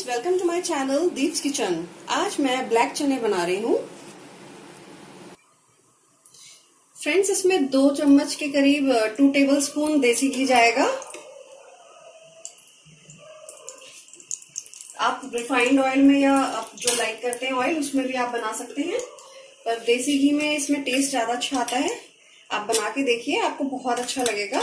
Welcome to my channel Deeps kitchen. आज मैं black चने बना रही हूँ। फ्रेंड्स, इसमें 2 चम्मच के करीब 2 टेबलस्पून देसी घी जाएगा। आप रिफाइंड ऑयल में या आप जो लाइक करते हैं ऑयल उसमें भी आप बना सकते हैं, पर देसी घी में इसमें टेस्ट ज्यादा अच्छा आता है। आप बना के देखिए, आपको बहुत अच्छा लगेगा।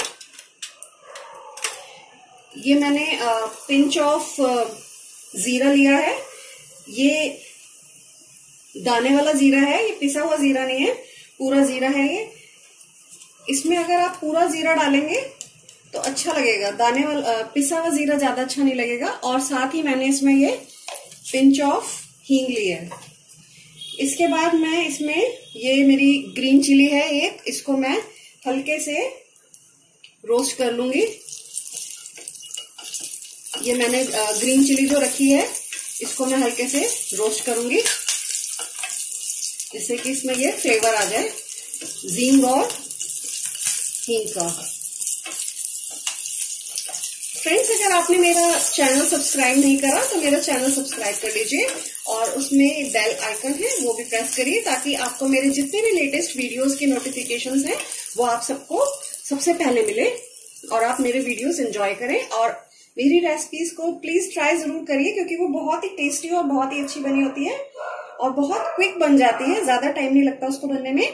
ये मैंने पिंच ऑफ जीरा लिया है। ये दाने वाला जीरा है, ये पिसा हुआ जीरा नहीं है, पूरा जीरा है ये। इसमें अगर आप पूरा जीरा डालेंगे तो अच्छा लगेगा, दाने वाला पिसा हुआ जीरा ज्यादा अच्छा नहीं लगेगा। और साथ ही मैंने इसमें ये पिंच ऑफ हींग ली है। इसके बाद मैं इसमें ये मेरी ग्रीन चिली है एक, इसको मैं हल्के से रोस्ट कर लूंगी। ये मैंने ग्रीन चिली जो रखी है इसको मैं हल्के से रोस्ट करूंगी, जिससे कि इसमें ये फ्लेवर आ जाए हींग और हींग का। फ्रेंड्स, अगर आपने मेरा चैनल सब्सक्राइब नहीं करा तो मेरा चैनल सब्सक्राइब कर लीजिए और उसमें बेल आइकन है वो भी प्रेस करिए, ताकि आपको मेरे जितने भी लेटेस्ट वीडियोस के नोटिफिकेशंस हैं वो आप सबको सबसे पहले मिले और आप मेरे वीडियोस एंजॉय करें। और मेरी रेसिपीज को प्लीज ट्राई जरूर करिए, क्योंकि वो बहुत ही टेस्टी और बहुत ही अच्छी बनी होती है और बहुत क्विक बन जाती है, ज्यादा टाइम नहीं लगता उसको बनने में।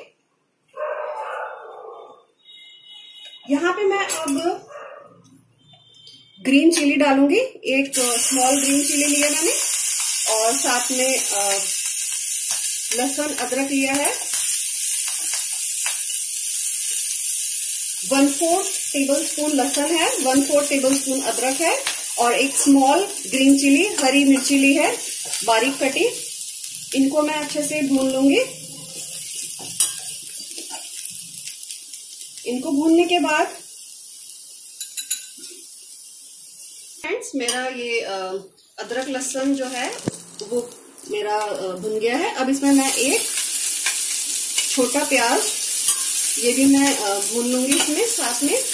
यहाँ पे मैं अब ग्रीन चिली डालूंगी। एक स्मॉल ग्रीन चिली लिया मैंने और साथ में लहसुन अदरक लिया है। 1/4 टेबलस्पून लहसुन है, 1/4 टेबलस्पून अदरक है और एक स्मॉल ग्रीन चिली, हरी मिर्ची ली है बारीक कटी। इनको मैं अच्छे से भून लूंगी। इनको भूनने के बाद फ्रेंड्स, मेरा ये अदरक लहसुन जो है वो मेरा भुन गया है। अब इसमें मैं एक छोटा प्याज ये भी मैं भून लूंगी इसमें साथ में।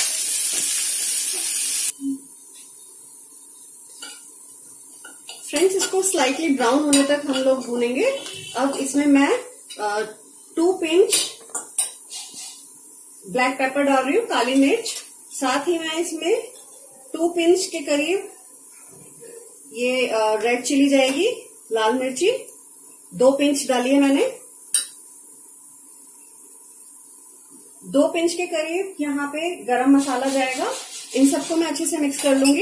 फ्रेंड्स, इसको स्लाइटली ब्राउन होने तक हम लोग भूनेंगे। अब इसमें मैं 2 पिंच ब्लैक पेपर डाल रही हूँ, काली मिर्च। साथ ही मैं इसमें 2 पिंच के करीब ये रेड चिली जाएगी, लाल मिर्ची 2 पिंच डाली है मैंने। 2 पिंच के करीब यहाँ पे गरम मसाला जाएगा। इन सबको मैं अच्छे से मिक्स कर लूंगी।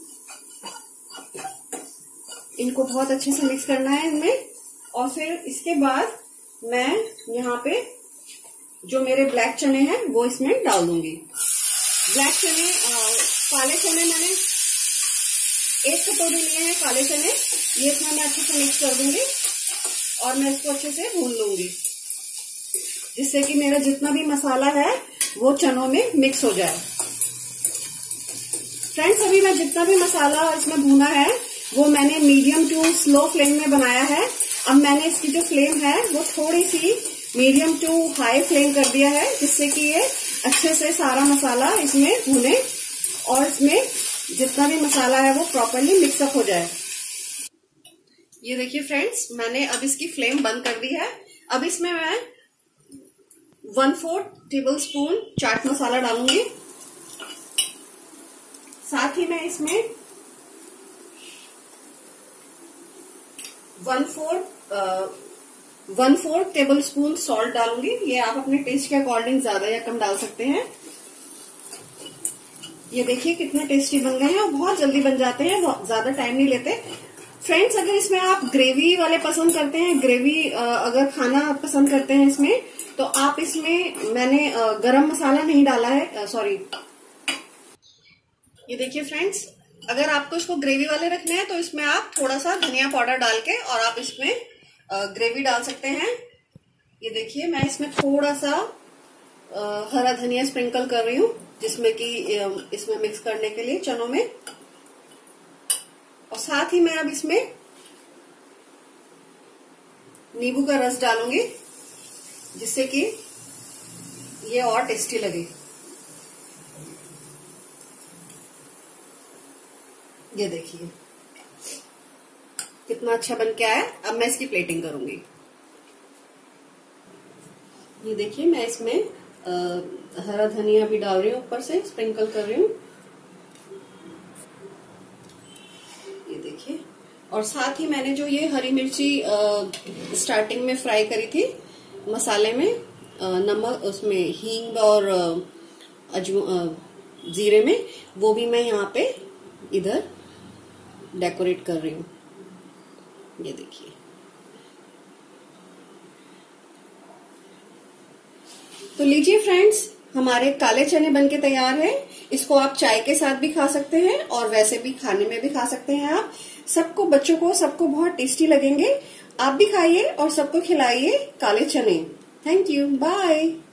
इनको बहुत अच्छे से मिक्स करना है इनमें। और फिर इसके बाद मैं यहाँ पे जो मेरे ब्लैक चने हैं वो इसमें डाल दूंगी। ब्लैक चने, काले चने मैंने 1 कटोरी लिए हैं काले चने। ये इसमें मैं अच्छे से मिक्स कर दूंगी और मैं इसको अच्छे से भून लूंगी, जिससे कि मेरा जितना भी मसाला है वो चनों में मिक्स हो जाए। फ्रेंड्स, अभी मैं जितना भी मसाला इसमें भूना है वो मैंने मीडियम टू स्लो फ्लेम में बनाया है। अब मैंने इसकी जो फ्लेम है वो थोड़ी सी मीडियम टू हाई फ्लेम कर दिया है, जिससे कि ये अच्छे से सारा मसाला इसमें भुने और इसमें जितना भी मसाला है वो प्रॉपरली मिक्सअप हो जाए। ये देखिए फ्रेंड्स, मैंने अब इसकी फ्लेम बंद कर दी है। अब इसमें मैं 1/4 टेबलस्पून चाट मसाला डालूंगी। साथ ही मैं इसमें 1/4 टेबलस्पून सॉल्ट डालूंगी। ये आप अपने टेस्ट के अकॉर्डिंग ज्यादा या कम डाल सकते हैं। ये देखिए कितने टेस्टी बन गए हैं और बहुत जल्दी बन जाते हैं, ज्यादा टाइम नहीं लेते। फ्रेंड्स, अगर इसमें आप ग्रेवी वाले पसंद करते हैं, ग्रेवी अगर खाना पसंद करते हैं इसमें, तो आप इसमें मैंने गरम मसाला नहीं डाला है, सॉरी। ये देखिए फ्रेंड्स, अगर आपको इसको ग्रेवी वाले रखने हैं तो इसमें आप थोड़ा सा धनिया पाउडर डाल के और आप इसमें ग्रेवी डाल सकते हैं। ये देखिए, मैं इसमें थोड़ा सा हरा धनिया स्प्रिंकल कर रही हूँ, जिसमें कि इसमें मिक्स करने के लिए चनों में। और साथ ही मैं अब इसमें नींबू का रस डालूंगी, जिससे कि ये और टेस्टी लगे। ये देखिए, कितना अच्छा बन के आया। अब मैं इसकी प्लेटिंग करूंगी। ये देखिए, मैं इसमें हरा धनिया भी डाल रही हूँ, ऊपर से स्प्रिंकल कर रही हूँ। ये देखिए, और साथ ही मैंने जो ये हरी मिर्ची स्टार्टिंग में फ्राई करी थी मसाले में, नमक उसमें हींग और जीरे में, वो भी मैं यहाँ पे इधर डेकोरेट कर रही हूँ। ये देखिए, तो लीजिए फ्रेंड्स, हमारे काले चने बनके तैयार है। इसको आप चाय के साथ भी खा सकते हैं और वैसे भी खाने में भी खा सकते हैं। आप सबको, बच्चों को सबको बहुत टेस्टी लगेंगे। आप भी खाइए और सबको खिलाइए काले चने। Thank you, bye.